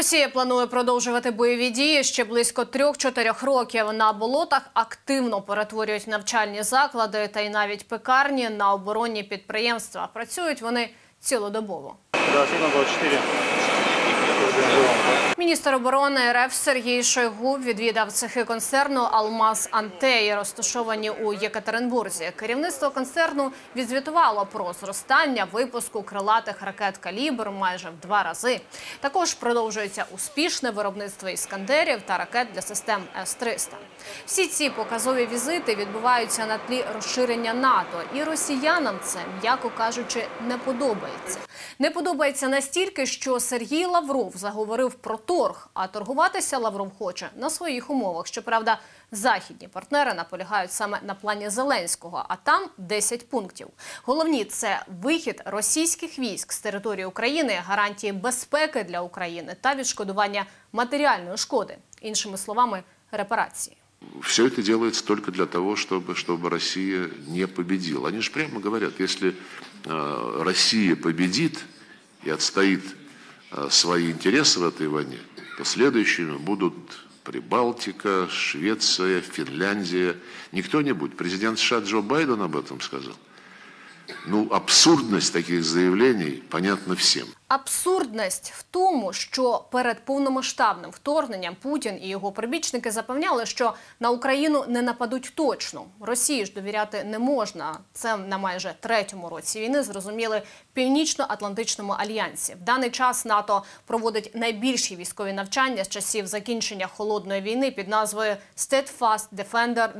Росія планує продовжувати бойові дії. Ще близько 3-4 років на болотах активно перетворюють навчальні заклади та й навіть пекарні на оборонні підприємства. Працюють вони цілодобово. Міністр оборони РФ Сергій Шойгу відвідав цехи концерну «Алмаз-Антей», розташовані у Єкатеринбурзі. Керівництво концерну відзвітувало про зростання випуску крилатих ракет «Калібр» майже в 2 рази. Також продовжується успішне виробництво «Іскандерів» та ракет для систем С-300. Всі ці показові візити відбуваються на тлі розширення НАТО. І росіянам це, м'яко кажучи, не подобається. Не подобається настільки, що Сергій Лавров заговорив про торг, а торгуватися Лавров хоче на своїх умовах. Щоправда, західні партнери наполягають саме на плані Зеленського, а там 10 пунктів. Головні – це вихід російських військ з території України, гарантії безпеки для України та відшкодування матеріальної шкоди. Іншими словами, репарації. Все это делается только для того, чтобы Россия не победила. Они же прямо говорят, если Россия победит и отстоит свои интересы в этой войне, то следующими будут Прибалтика, Швеция, Финляндия. Не кто-нибудь. Президент США Джо Байден об этом сказал. Ну, абсурдность таких заявлений понятна всем. Абсурдність в тому, що перед повномасштабним вторгненням Путін і його прибічники запевняли, що на Україну не нападуть точно. Росії ж довіряти не можна. Це на майже 3-му році війни зрозуміли в Північно-Атлантичному альянсі. В даний час НАТО проводить найбільші військові навчання з часів закінчення Холодної війни під назвою Steadfast Defender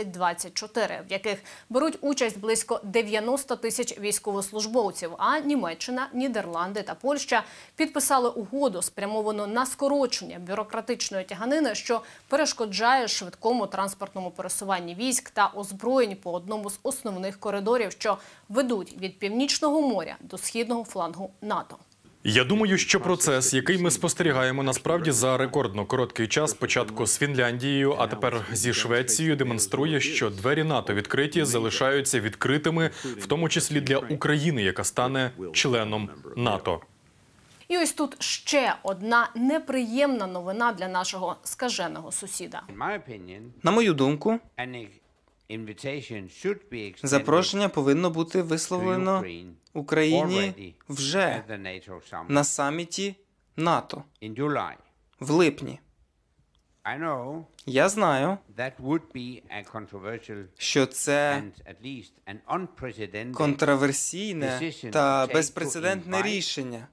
2024, в яких беруть участь близько 90 тисяч військовослужбовців, а Німеччина, Нідерланди та Польща підписали угоду, спрямовану на скорочення бюрократичної тяганини, що перешкоджає швидкому транспортному пересуванні військ та озброєнь по одному з основних коридорів, що ведуть від Північного моря до східного флангу НАТО. Я думаю, що процес, який ми спостерігаємо насправді за рекордно короткий час, спочатку з Фінляндією, а тепер зі Швецією, демонструє, що двері НАТО відкриті, залишаються відкритими, в тому числі для України, яка стане членом НАТО. І ось тут ще одна неприємна новина для нашого скаженого сусіда. На мою думку, запрошення повинно бути висловлено Україні вже на саміті НАТО в липні. Я знаю, що це контроверсійне та безпрецедентне рішення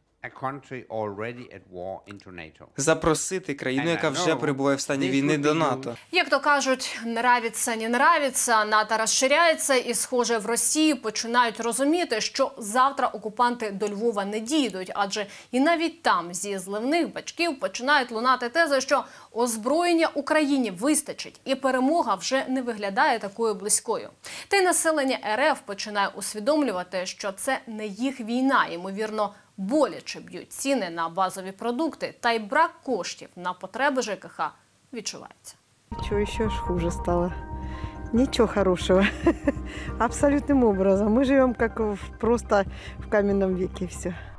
запросити країну, яка вже перебуває в стані війни, до НАТО. Як то кажуть, нравиться, не нравиться, НАТО розширяється і, схоже, в Росії починають розуміти, що завтра окупанти до Львова не дійдуть, адже і навіть там зі зливних бачків починають лунати тези, що озброєння Україні вистачить і перемога вже не виглядає такою близькою. Та й населення РФ починає усвідомлювати, що це не їх війна, ймовірно, боляче б'ють ціни на базові продукти, та й брак коштів на потреби ЖКХ відчувається. Ничего, еще ж хуже стало. Ничего хорошего. Абсолютным образом. Мы живем как просто в каменном веке, все.